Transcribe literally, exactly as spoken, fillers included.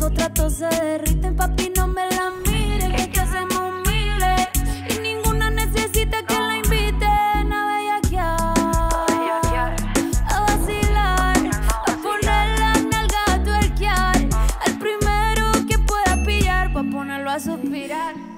esos tratos se derriten, papi, no me la mires, que te hacemos miles. Y ninguna necesita que la inviten a bellaquear, a vacilar, a poner la nalga a tuerquear. Al primero que pueda pillar, pa' ponerlo a suspirar.